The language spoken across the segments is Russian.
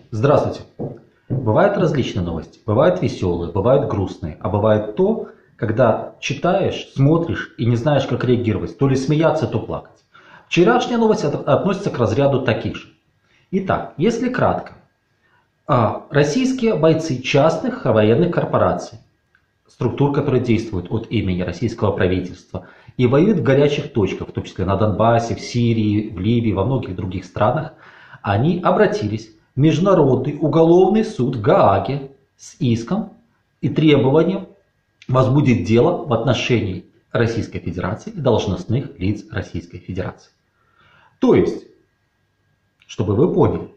Здравствуйте. Бывают различные новости. Бывают веселые, бывают грустные. А бывает то, когда читаешь, смотришь и не знаешь, как реагировать. То ли смеяться, то плакать. Вчерашняя новость относится к разряду таких же. Итак, если кратко. Российские бойцы частных военных корпораций, структур, которые действуют от имени российского правительства и воюют в горячих точках, в том числе на Донбассе, в Сирии, в Ливии, во многих других странах, они обратились в Международный уголовный суд в Гааге с иском и требованием возбудить дело в отношении Российской Федерации и должностных лиц Российской Федерации. То есть, чтобы вы поняли,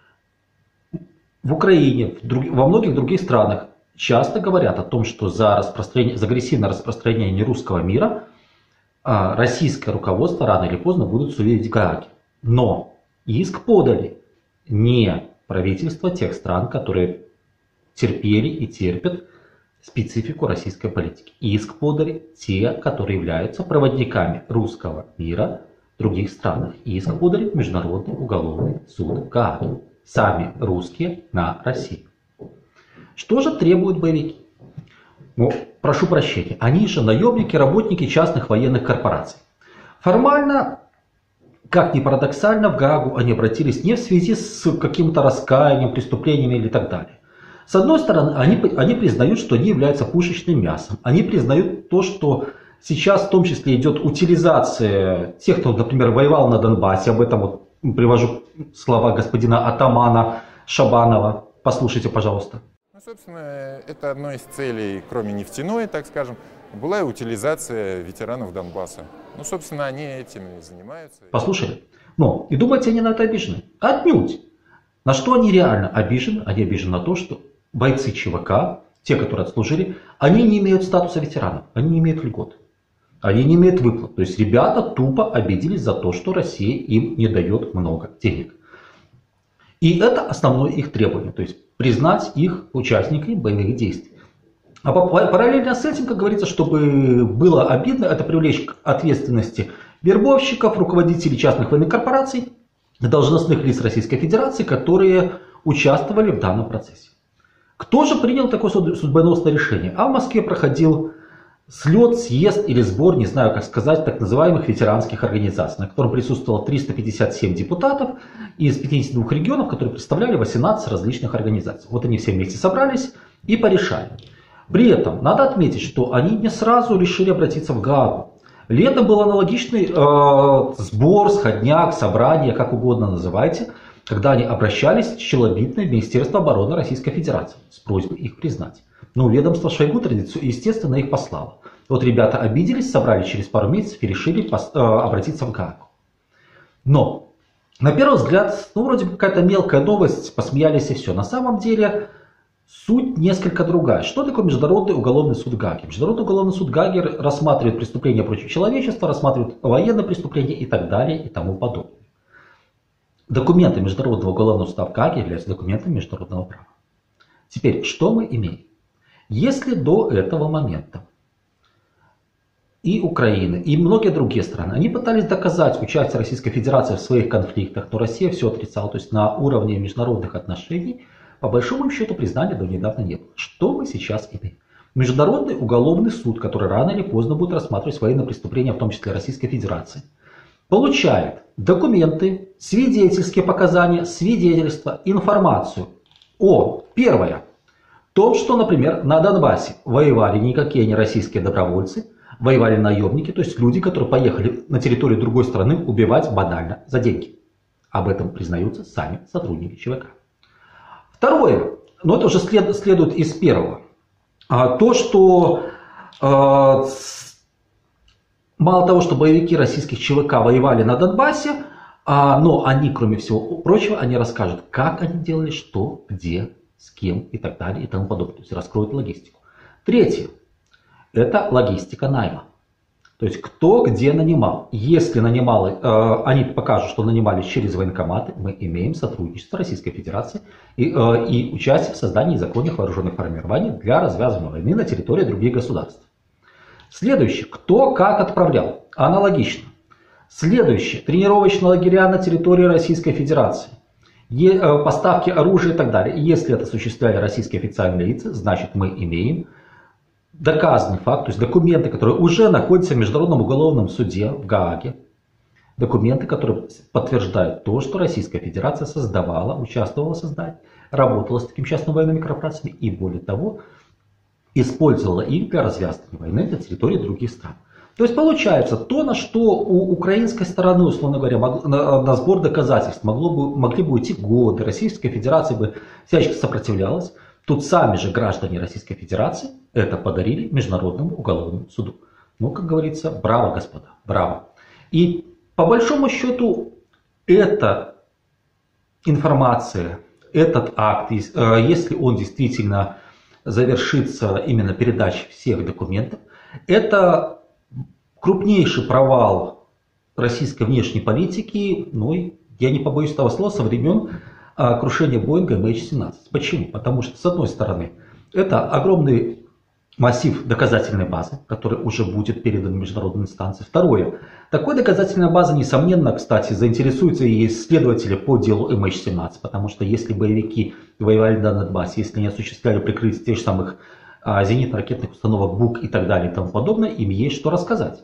в Украине, во многих других странах часто говорят о том, что за агрессивное распространение русского мира российское руководство рано или поздно будут судить в Гааге. Но иск подали не правительства тех стран, которые терпели и терпят специфику российской политики. Иск подали те, которые являются проводниками русского мира в других странах. Иск подали Международный уголовный суд в Гааге. Сами русские на Россию. Что же требуют боевики? Ну, прошу прощения, они же наемники, работники частных военных корпораций. Формально, как ни парадоксально, в Гаагу они обратились не в связи с каким-то раскаянием, преступлениями или так далее. С одной стороны, они признают, что они являются пушечным мясом. Они признают то, что сейчас в том числе идет утилизация тех, кто, например, воевал на Донбассе. Об этом вот привожу слова господина атамана Шабанова. Послушайте, пожалуйста. Ну, собственно, это одно из целей, кроме нефтяной, так скажем, была и утилизация ветеранов Донбасса. Ну, собственно, они этим и занимаются. Послушали? Ну, и думаете, они на это обижены? Отнюдь. На что они реально обижены? Они обижены на то, что бойцы ЧВК, те, которые отслужили, они не имеют статуса ветеранов, они не имеют льгот. Они не имеют выплат. То есть ребята тупо обиделись за то, что Россия им не дает много денег. И это основное их требование. То есть признать их участниками боевых действий. А параллельно с этим, как говорится, чтобы было обидно, это привлечь к ответственности вербовщиков, руководителей частных военных корпораций, должностных лиц Российской Федерации, которые участвовали в данном процессе. Кто же принял такое судьбоносное решение? А в Москве проходил слет, съезд или сбор, не знаю как сказать, так называемых ветеранских организаций, на котором присутствовало 357 депутатов из 52 регионов, которые представляли 18 различных организаций. Вот они все вместе собрались и порешали. При этом надо отметить, что они не сразу решили обратиться в Гаагу. Летом был аналогичный сбор, сходняк, собрание, как угодно называйте, когда они обращались в челобитное Министерство обороны Российской Федерации с просьбой их признать. Но ведомство Шойгу, естественно, их послало. Вот ребята обиделись, собрали через пару месяцев и решили обратиться в Гаагу. Но, на первый взгляд, ну, вроде бы какая-то мелкая новость, посмеялись и все. На самом деле, суть несколько другая. Что такое Международный уголовный суд Гааги? Международный уголовный суд Гааги рассматривает преступления против человечества, рассматривает военные преступления и так далее и тому подобное. Документы Международного уголовного суда в Гааге являются документами международного права. Теперь, что мы имеем? Если до этого момента и Украина, и многие другие страны, они пытались доказать участие Российской Федерации в своих конфликтах, но Россия все отрицала, то есть на уровне международных отношений, по большому счету признания до недавно не было. Что мы сейчас имеем? Международный уголовный суд, который рано или поздно будет рассматривать военные преступления, в том числе Российской Федерации, получает документы, свидетельские показания, свидетельства, информацию о, первое, том, что, например, на Донбассе воевали никакие не российские добровольцы, воевали наемники, то есть люди, которые поехали на территорию другой страны убивать банально за деньги. Об этом признаются сами сотрудники ЧВК. Второе, но это уже следует из первого, то, что мало того, что боевики российских ЧВК воевали на Донбассе, но они, кроме всего прочего, они расскажут, как они делали, что, где, с кем и так далее и тому подобное. То есть раскроют логистику. Третье. Это логистика найма. То есть кто где нанимал. Если нанимали, они покажут, что нанимали через военкоматы, мы имеем сотрудничество Российской Федерации и участие в создании законных вооруженных формирований для развязывания войны на территории других государств. Следующее. Кто как отправлял. Аналогично. Следующее. Тренировочные лагеря на территории Российской Федерации. поставки оружия и так далее. Если это осуществляли российские официальные лица, значит мы имеем доказанный факт, то есть документы, которые уже находятся в Международном уголовном суде в Гааге, документы, которые подтверждают то, что Российская Федерация создавала, участвовала в создании, работала с такими частными военными корпорациями и, более того, использовала их для развязывания войны на территории других стран. То есть получается, то, на что у украинской стороны, условно говоря, на сбор доказательств могли бы уйти годы, Российская Федерация бы всячески сопротивлялась, тут сами же граждане Российской Федерации это подарили Международному уголовному суду. Ну, как говорится, браво, господа, браво. И по большому счету, эта информация, этот акт, если он действительно завершится именно передачей всех документов, это крупнейший провал российской внешней политики, ну, я не побоюсь этого слова, со времен крушения Боинга MH17. Почему? Потому что, с одной стороны, это огромный массив доказательной базы, который уже будет передан в международные инстанции. Второе. Такой доказательной базы, несомненно, кстати, заинтересуются и исследователи по делу MH17, потому что если боевики воевали на Донбассе, если они осуществляли прикрытие тех же самых зенитно-ракетных установок БУК и так далее и тому подобное, им есть что рассказать.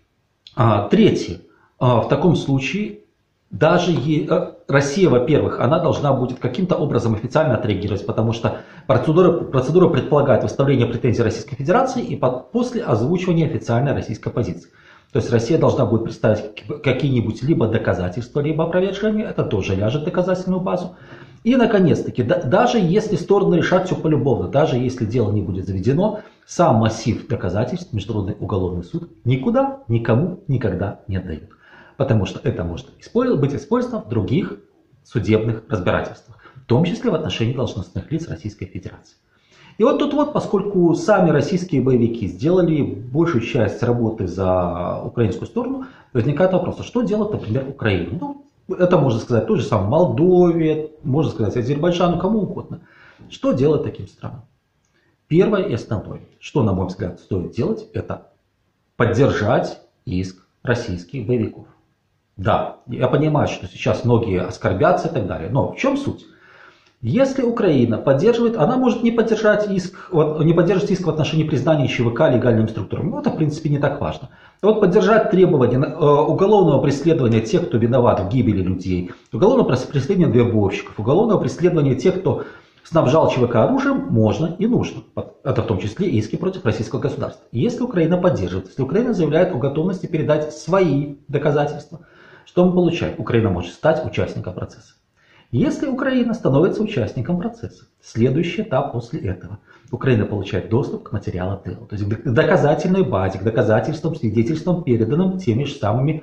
Третье. В таком случае даже Россия, во-первых, она должна будет каким-то образом официально отреагировать, потому что процедура предполагает выставление претензий Российской Федерации и после озвучивания официальной российской позиции. То есть Россия должна будет представить какие-нибудь либо доказательства, либо опровержения, это тоже ляжет в доказательную базу. И, наконец-таки, даже если стороны решат все полюбовно, даже если дело не будет заведено, сам массив доказательств Международный уголовный суд никуда, никому, никогда не отдает. Потому что это может быть использовано в других судебных разбирательствах, в том числе в отношении должностных лиц Российской Федерации. И вот тут вот, поскольку сами российские боевики сделали большую часть работы за украинскую сторону, возникает вопрос, что делать, например, Украине? Ну, это можно сказать той же самой Молдове, можно сказать Азербайджану, кому угодно. Что делать таким странам? Первое и основное, что, на мой взгляд, стоит делать, это поддержать иск российских боевиков. Да, я понимаю, что сейчас многие оскорбятся и так далее, но в чем суть? Если Украина поддерживает, она может не поддержать иск, не поддерживать иск в отношении признания ЧВК легальными структурами. Ну, это, в принципе, не так важно. Вот поддержать требования уголовного преследования тех, кто виноват в гибели людей, уголовного преследования вербовщиков, уголовного преследования тех, кто снабжал ЧВК оружием, можно и нужно. Это в том числе иски против российского государства. Если Украина поддерживает, если Украина заявляет о готовности передать свои доказательства, что мы получаем? Украина может стать участником процесса. Если Украина становится участником процесса, следующий этап после этого. Украина получает доступ к материалам дела, то есть к доказательной базе, к доказательствам, свидетельствам, переданным теми же самыми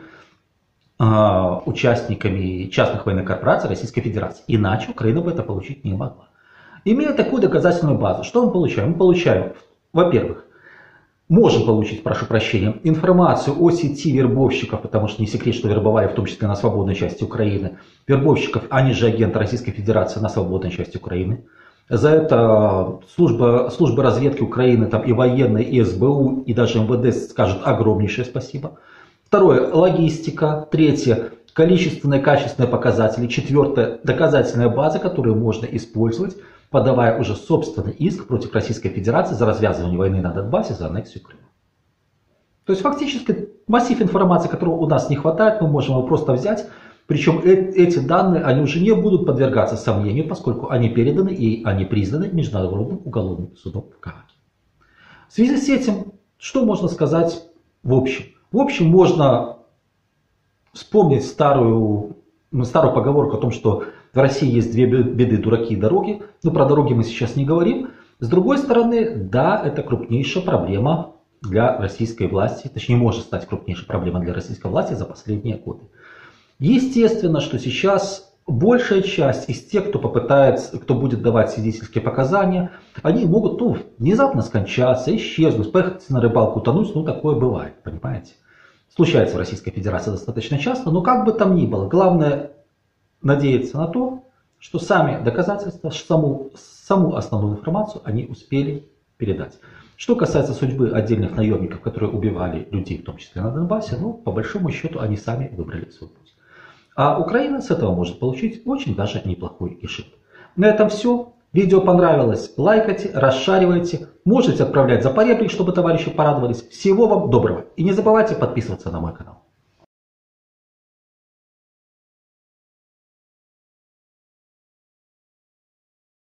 участниками частных военных корпораций Российской Федерации. Иначе Украина бы это получить не могла. Имея такую доказательную базу, что мы получаем? Мы получаем, во-первых, можем получить, прошу прощения, информацию о сети вербовщиков, потому что не секрет, что вербовали в том числе на свободной части Украины, вербовщиков, они же агенты Российской Федерации на свободной части Украины. За это службы разведки Украины, там и военные, и СБУ, и даже МВД скажут огромнейшее спасибо. Второе, логистика. Третье, количественные и качественные показатели. Четвертое, доказательная база, которую можно использовать, подавая уже собственный иск против Российской Федерации за развязывание войны на Донбассе, за аннексию Крыма. То есть фактически массив информации, которого у нас не хватает, мы можем его просто взять. Причем эти данные, они уже не будут подвергаться сомнению, поскольку они переданы и они признаны Международным уголовным судом в Гааге. В связи с этим, что можно сказать в общем? В общем, можно вспомнить старую поговорку о том, что в России есть две беды: дураки и дороги. Но про дороги мы сейчас не говорим. С другой стороны, да, это крупнейшая проблема для российской власти, точнее может стать крупнейшей проблемой для российской власти за последние годы. Естественно, что сейчас большая часть из тех, кто будет давать свидетельские показания, они могут внезапно скончаться, исчезнуть, поехать на рыбалку, утонуть, такое бывает, понимаете. Случается в Российской Федерации достаточно часто, но как бы там ни было, главное надеяться на то, что сами доказательства, саму основную информацию они успели передать. Что касается судьбы отдельных наемников, которые убивали людей, в том числе на Донбассе, по большому счету они сами выбрали свой путь. А Украина с этого может получить очень даже неплохой ишиб. На этом все. Видео понравилось? Лайкайте, расшаривайте. Можете отправлять за поребрик, чтобы товарищи порадовались. Всего вам доброго. И не забывайте подписываться на мой канал.